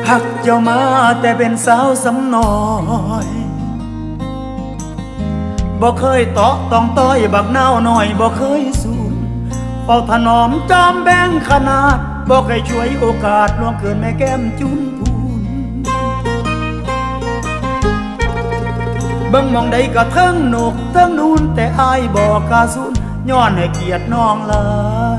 หักเจ้ามาแต่เป็นสาวสำน้อยบ่เคยเตาะต้องต้อยบักนาวหน่อยบ่เคยสูญเฝ้าถนอมจอมแบ่งขนาดบ่เคยช่วยโอกาสล่วงเกินแม่แก้มจุนพูนเบิ่งมองใดก็เทิงหนกเทิงนูนแต่อายบ่กล้าสูญย้อนให้เกียรติน้องลา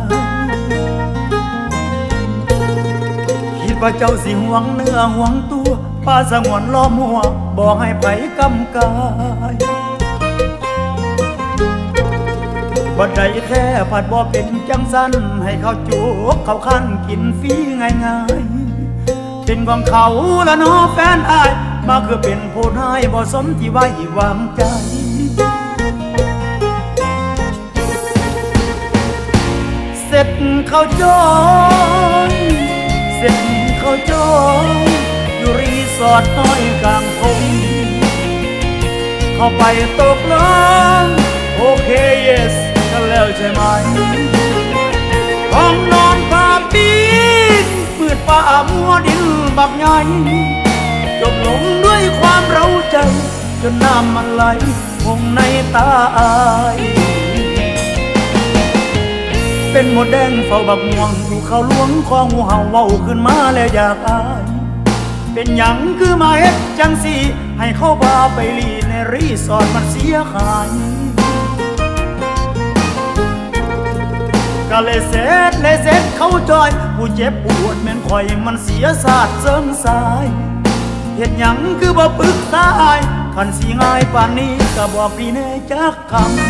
คิดว่าเจ้าสิห่วงเนื้อห่วงตัวป้าสงวนล้อมหัวบ่ให้ไผกำกายบัดใดแค่ผัดบ่เป็นจังสันให้เขาจุกเขาขั้นกินฟรีง่ายๆเป็นของเขาละน้อแฟนอายมาคือเป็นผู้นายบ่สมที่ไว้วางใจเสร็จเขาจอยเสร็จเขาจอยอยู่รีสอร์ทน้อยกลางพงเข้าไปตกลงโอเค yesกันแล้วใช่ไหมห้องนอนผ้าปีนมืดป่ามัวดินบักใหญ่จมลงด้วยความเร้าใจจนน้ำมันไหลคงในตาอายเป็นหมดแดงเฝ้าบักม่วงอยู่เขาล้วงคองูเห่าเว้าขึ้นมาแล้วอยากอายเป็นหยังคือมาเฮ็ดจังสิให้เขาพาไปลีในรีสอร์ทมันเสียหายก็เลยเสร็จเขาจอยผู้เจ็บปวดแม่นข่อยมันเสียศาสตร์เสริมสายเฮ็ดหยังคือบ่ปรึกษาอายคันสิง่ายปานนี้ก็บอกพี่แน่จักคำ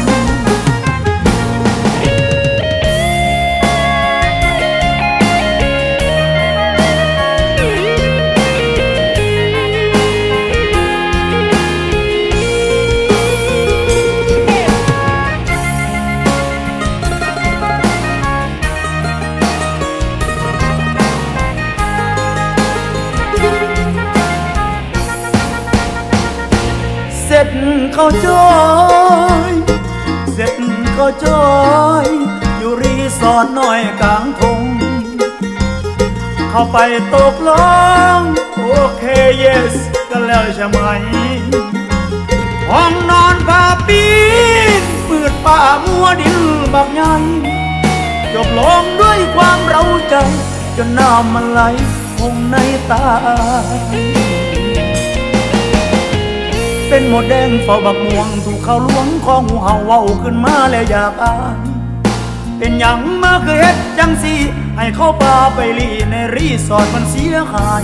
เสร็จเขาจอยเสร็จเขาจอยอยู่รีสอร์ทน้อยกลางทงเข้าไปตกลงโอเค yes กันแล้วใช่ไหมห้องนอนผ้าปีนมืดป่ามัวดินบักใหญ่จบลงด้วยความเร้าใจจนน้ำมันไหลคงในตาเป็นหมดแดงเฝ้าบักม่วงถูกเขาล้วงคองูเห่าเว้าขึ้นมาแล้วอยากอายเป็นหยังมาคือเฮ็ดจังสิให้เขาพาไปลีในรีสอร์ทมันเสียหาย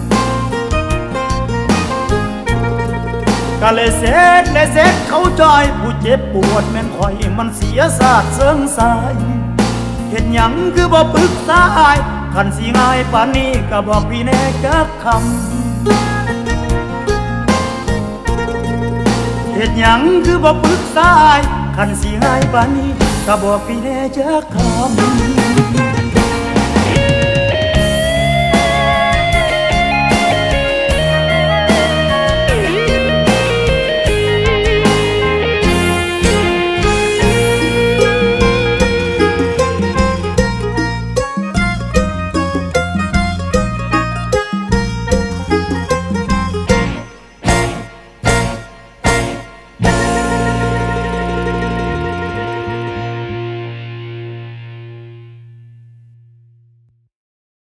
ก็เลยเสร็จเขาจอยผู้เจ็บปวดแม่นข่อยมันเสียศาสตร์เสริงสายเฮ็ดหยังคือบ่ปรึกษาอายคันสิง่ายปานนี้ก็บอกพี่แน่จักคำเฮ็ดหยังคือบ่ปรึกษาอายคันสิง่ายปานนี้ก็บอกพี่แน่จักคำ